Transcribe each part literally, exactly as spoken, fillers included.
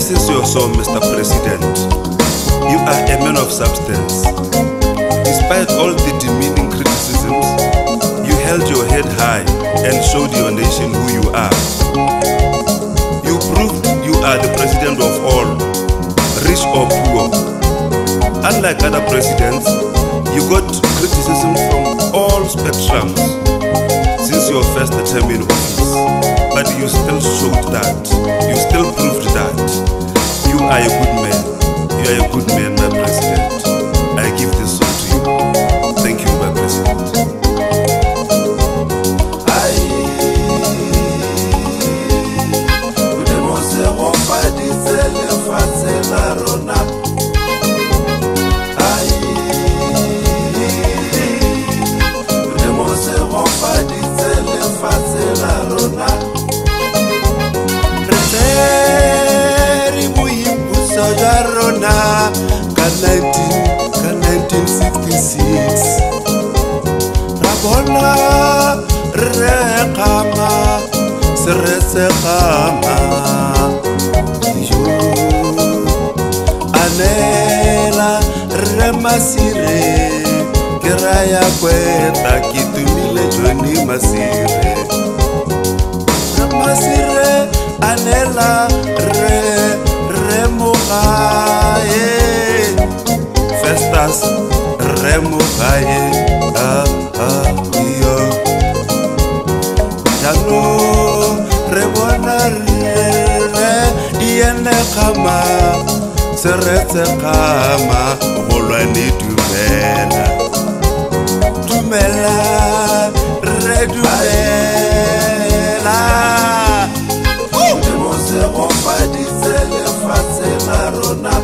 this is your song, Mister President. You are a man of substance. Despite all the demeaning criticisms, you held your head high and showed your nation who you are. You proved you are the president of all, rich or poor. Unlike other presidents, you got criticism from all spectrums since your first term in office, but you still showed that, you still proved that you are a good man. You are a good man, my president. I give this song to you. Thank you, my president. nineteen sixty-six Rabona re khama Seretse Khama yo anela re masire kiraya kweta kitumile joni masire re masire anela re re mugaye Festas remugaye ah ah yo Lalo rebona re Ian Khama Seretse Khama Khunwane dumela dumela re dumela mo se go faditse le fatse la rona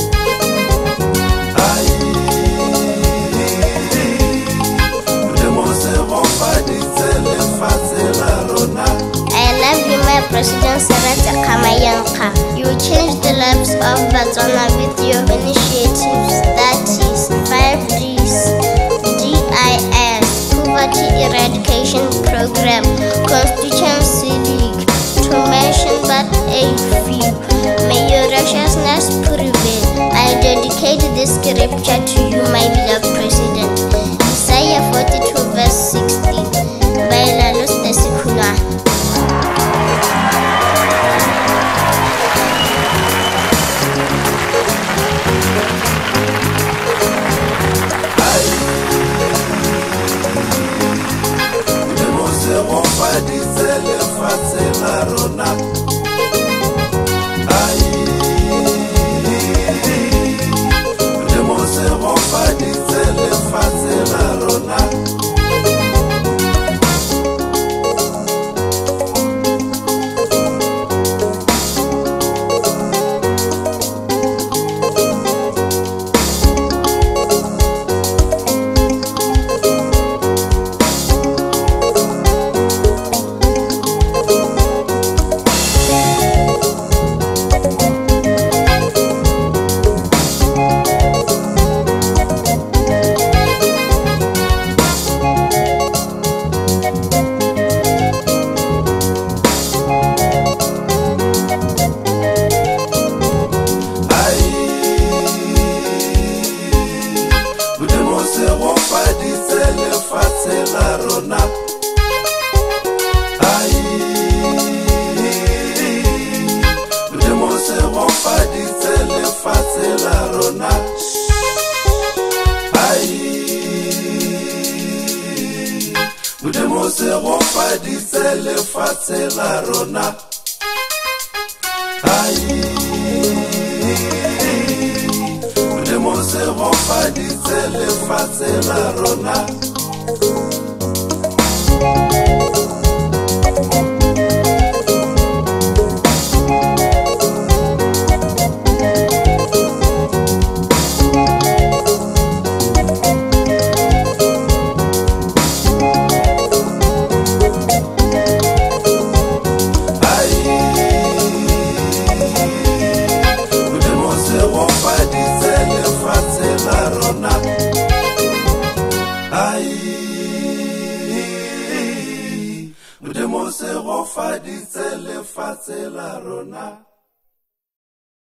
President Seretse Khama Ian Khama. You changed the lives of Botswana with your initiatives, that is five Ds, D I S, Poverty Eradication Program, Constituency League, to mention but a few. May your righteousness prevail. I dedicate this scripture to you, my beloved President. Isaiah forty-two verse sixteen by Lalo Stacy Khunwane. Modemo se go faditse lefatshe la rona. Modemo se go faditse lefatshe la rona. Modemo se go faditse lefatshe la rona.